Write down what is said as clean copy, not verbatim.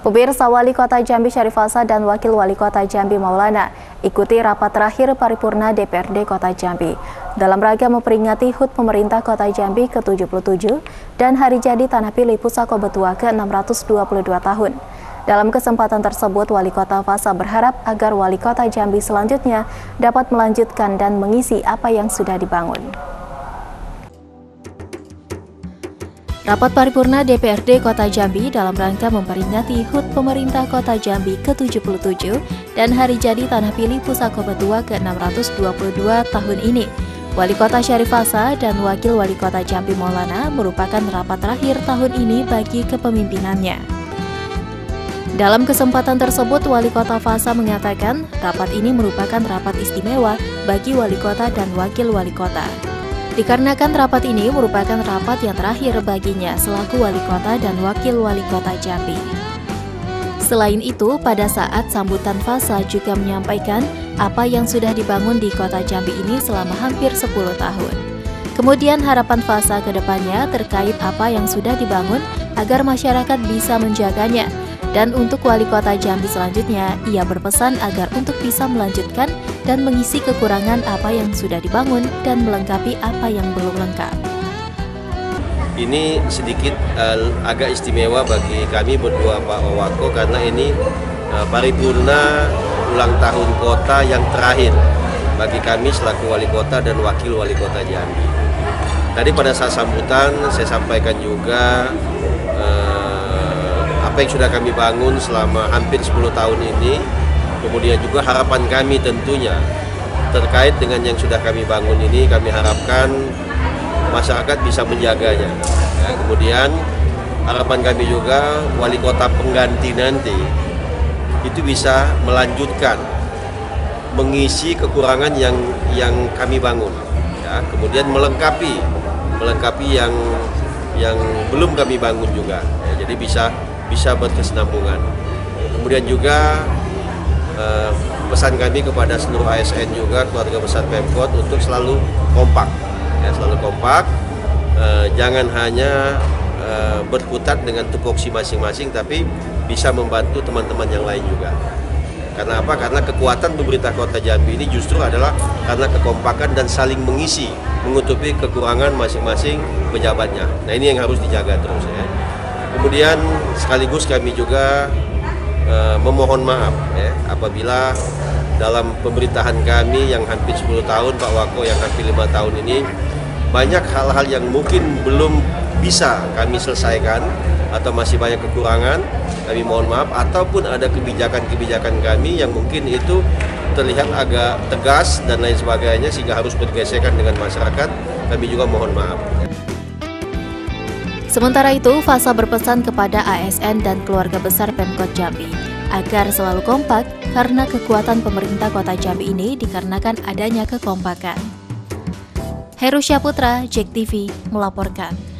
Pemirsa, Wali Kota Jambi Syarif Hasan dan Wakil Wali Kota Jambi Maulana ikuti rapat terakhir paripurna DPRD Kota Jambi dalam rangka memperingati HUT Pemerintah Kota Jambi ke-77 dan Hari Jadi Tanah Pilih Pusako Betua ke-622 tahun. Dalam kesempatan tersebut, Wali Kota Fasa berharap agar Wali Kota Jambi selanjutnya dapat melanjutkan dan mengisi apa yang sudah dibangun. Rapat paripurna DPRD Kota Jambi dalam rangka memperingati HUT Pemerintah Kota Jambi ke-77 dan Hari Jadi Tanah Pilih Pusako Betua ke-622 tahun ini. Wali Kota Syarif Hasan dan Wakil Wali Kota Jambi Maulana merupakan rapat terakhir tahun ini bagi kepemimpinannya. Dalam kesempatan tersebut, Wali Kota Fasa mengatakan rapat ini merupakan rapat istimewa bagi Wali Kota dan Wakil Wali Kota. Dikarenakan rapat ini merupakan rapat yang terakhir baginya selaku Wali Kota dan Wakil Wali Kota Jambi. Selain itu, pada saat sambutan Fasa juga menyampaikan apa yang sudah dibangun di Kota Jambi ini selama hampir 10 tahun. Kemudian harapan Fasa ke depannya terkait apa yang sudah dibangun agar masyarakat bisa menjaganya. Dan untuk Wali Kota Jambi selanjutnya, ia berpesan agar untuk bisa melanjutkan dan mengisi kekurangan apa yang sudah dibangun dan melengkapi apa yang belum lengkap. Ini sedikit agak istimewa bagi kami berdua Pak Wako karena ini paripurna ulang tahun kota yang terakhir bagi kami selaku Wali Kota dan Wakil Wali Kota Jambi. Tadi pada saat sambutan saya sampaikan juga apa yang sudah kami bangun selama hampir 10 tahun ini, kemudian juga harapan kami tentunya terkait dengan yang sudah kami bangun ini, kami harapkan masyarakat bisa menjaganya. Ya, kemudian harapan kami juga wali kota pengganti nanti itu bisa melanjutkan, mengisi kekurangan yang kami bangun. Ya, kemudian melengkapi yang belum kami bangun juga. Ya, jadi bisa berkesinambungan. Kemudian juga pesan kami kepada seluruh ASN juga, keluarga besar Pemkot untuk selalu kompak, ya, selalu kompak, jangan hanya berkutat dengan tupoksi masing-masing, tapi bisa membantu teman-teman yang lain juga. Karena apa? Karena kekuatan pemerintah Kota Jambi ini justru adalah karena kekompakan dan saling mengisi, menutupi kekurangan masing-masing pejabatnya. Nah, ini yang harus dijaga terus, ya. Kemudian sekaligus kami juga memohon maaf ya, apabila dalam pemerintahan kami yang hampir 10 tahun, Pak Wako yang hampir 5 tahun ini, banyak hal-hal yang mungkin belum bisa kami selesaikan atau masih banyak kekurangan, kami mohon maaf, ataupun ada kebijakan-kebijakan kami yang mungkin itu terlihat agak tegas dan lain sebagainya sehingga harus bergesekan dengan masyarakat, kami juga mohon maaf. Sementara itu, Fasa berpesan kepada ASN dan keluarga besar Pemkot Jambi agar selalu kompak karena kekuatan pemerintah Kota Jambi ini dikarenakan adanya kekompakan. Heru Syaputra, JEK TV, melaporkan.